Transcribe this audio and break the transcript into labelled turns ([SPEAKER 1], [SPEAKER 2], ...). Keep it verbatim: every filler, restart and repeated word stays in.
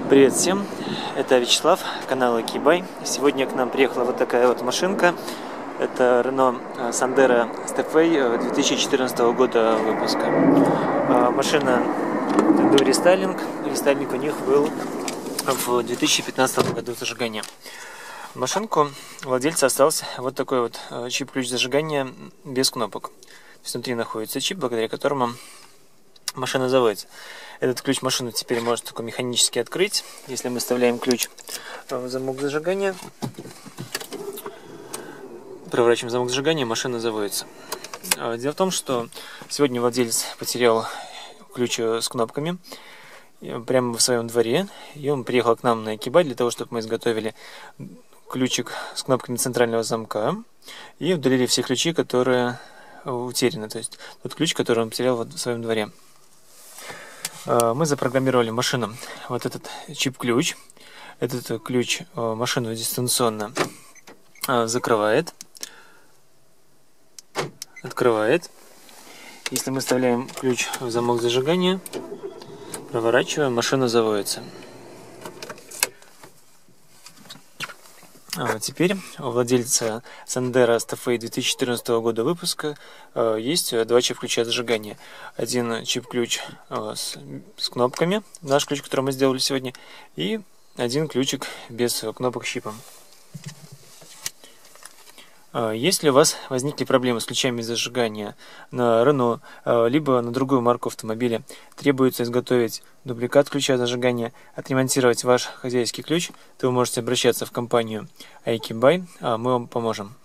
[SPEAKER 1] Привет всем, это Вячеслав, канал Экибай. Сегодня к нам приехала вот такая вот машинка. Это Renault Sandero Stepway две тысячи четырнадцатого года выпуска. Машина до рестайлинг. Рестайлинг у них был в две тысячи пятнадцатом году зажигания. В машинку владельца остался вот такой вот чип-ключ зажигания без кнопок. То есть внутри находится чип, благодаря которому машина заводится. Этот ключ машину теперь может только механически открыть. Если мы вставляем ключ в замок зажигания, проворачиваем замок зажигания, машина заводится. Дело в том, что сегодня владелец потерял ключ с кнопками прямо в своем дворе, и он приехал к нам на Экибай для того, чтобы мы изготовили ключик с кнопками центрального замка и удалили все ключи, которые утеряны, то есть тот ключ, который он потерял в своем дворе. Мы запрограммировали машину вот этот чип-ключ. Этот ключ машину дистанционно закрывает, открывает. Если мы вставляем ключ в замок зажигания, проворачиваем, машина заводится. А теперь у владельца Sandero Stepway две тысячи четырнадцатого года выпуска есть два чип-ключа зажигания. Один чип-ключ с, с кнопками, наш ключ, который мы сделали сегодня, и один ключик без кнопок с чипом. Если у вас возникли проблемы с ключами зажигания на Renault, либо на другую марку автомобиля, требуется изготовить дубликат ключа зажигания, отремонтировать ваш хозяйский ключ, то вы можете обращаться в компанию Экибай, а мы вам поможем.